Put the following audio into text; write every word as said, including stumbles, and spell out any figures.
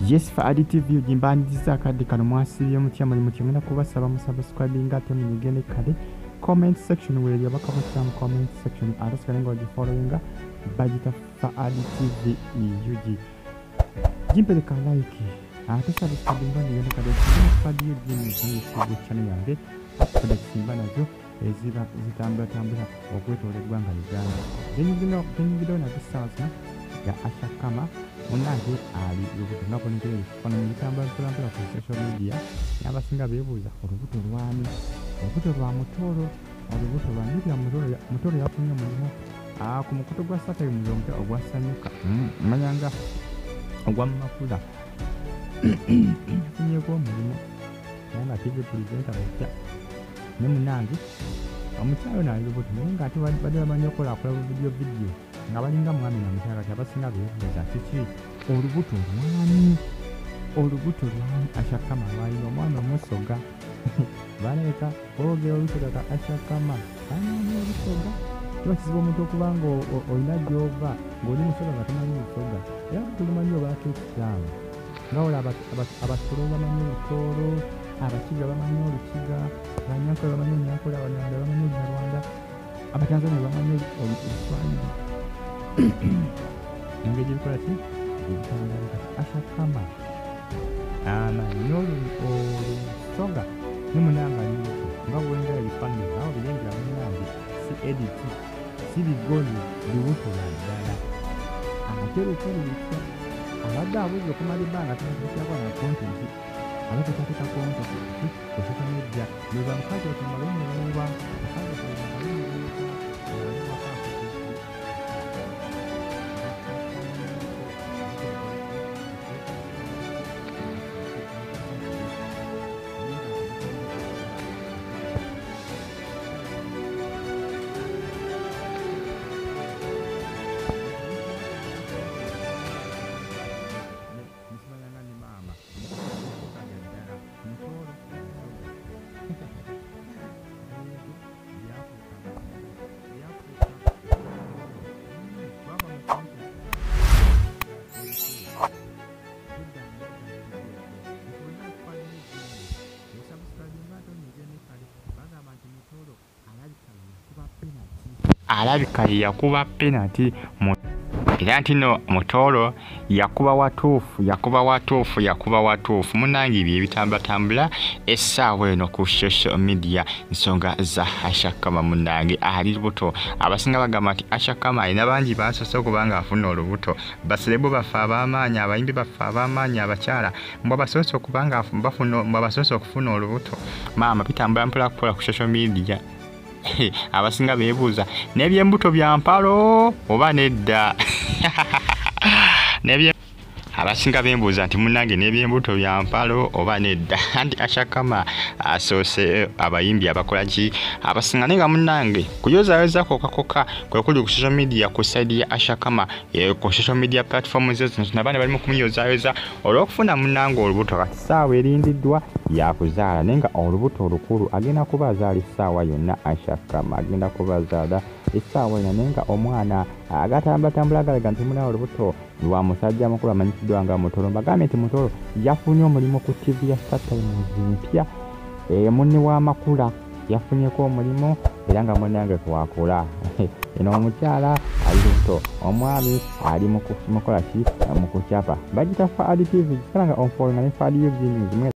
Yes, for additive view jimbandiza akadde kano mwasibye mutya muli mutya ngenda kubasaba mu subscribing ate munyigene kale comment section where you baka mu comment section arasikane ngo following bagita for additive U G jimpeleka like ate subscribing bani ngenda kale for additive view ku channel yange akada simba nazo eziba zitambula tambula okwetolebwa nga Uganda then you then na distance ya Ursharkarma Munange ali Lubuuto nakonekere kono mitamba mpula ku social media yabasinga bebuuza olubuto lwani olubuto lwa Mutooro olubuto lwa Mutooro Mutooro Mutooro yafunye mulimo ah ku mukuto gwa Saturday muzonga ogwasanyuka manyanga ogwa makula funye ko mulimo nanga T V presenter bakya ne Munange omukyalo na Lubuuto nga ate badde bamanyokola akola video video nga balinga mwami na mukyala kyabasinga bebuuza kiki olubuto lwani olubuto lwani Ursharkarma lwalina omwana omusoga baleka ologera olusoga ka Ursharkarma ani olusoga kiba kizibu omuntu okubanga olina gyova ng'oli musoga nga tomanyi olusoga era tulimanyi obaako ekikyamu nga ola abasolo bamanyi olutooro abakiga bamanyi olukiga abanyankole bamanyi olunyankole abanyarwanda bamanyi olunyarwanda abatanzania bamanyi oluswahili engeri bikola ki Ursharkarma amanyi olusoga ne Munange Lubuuto nga bwengera ebifaananyi awo birengera Munange si edit si bigoli Lubuuto lwa ddala ate lukulu bitya abadde abuuza okumala ebbanga tunakikyako na kontenti aba tekateeka kontenti ku social media lweba mukazi otumala omulunga mukazi otumala omulunga alabika yakuba penalty era ntino Mutooro yakuba watuufu yakuba watuufu yakuba watuufu Munange bye bitambatambula essaawa eno ku social media nsonga za Ursharkarma Munange ali Lubuuto abasinga bagamba nti Ursharkarma ina bangi basoose okubanga afuna olubuto baserebo bafa ab'amaanyi abayimbi bafa ab'amaanyi abakyala mbwa basoose okubanga bafuna mbwa basoose okufuna olubuto maama bitambula mpola kupola ku social media abasinga bebuuza n'ebyembuto bya mpalo oba nedda nebye abasinga bembuuza nti Munange n'ebyembuto bya mpalo oba nedda anti Ursharkarma asoose abayimbi abakola ki abasinga nenga Munange kuyozayoza kokakoka kwe kuli ku social media ku side ya Ursharkarma ku social media platforms zino nabane bali mu kumyozayoza olw'okufuna Munange olubuto kati ssaawa erindiddwa ya Kuzaala nenga olubuto olukulu agenda kubazaala essaawa yonna Ursharkarma agenda kubazaala essaawa eno nenga omwana agatambatambula galaga nti Munange olubuto lwa musajja mukulu amanyikiddwa nga Mutooro bagambye nti Mutooro yafunye omulimu ku T V ya Saturday mpya munne w'amakula yafunyeko omulimu era nga Munange kwakola eno omukyala ali Lubuuto omwami ali mu kukola ki mu kucapa bagita for additive kala nga onfollowing ne for additive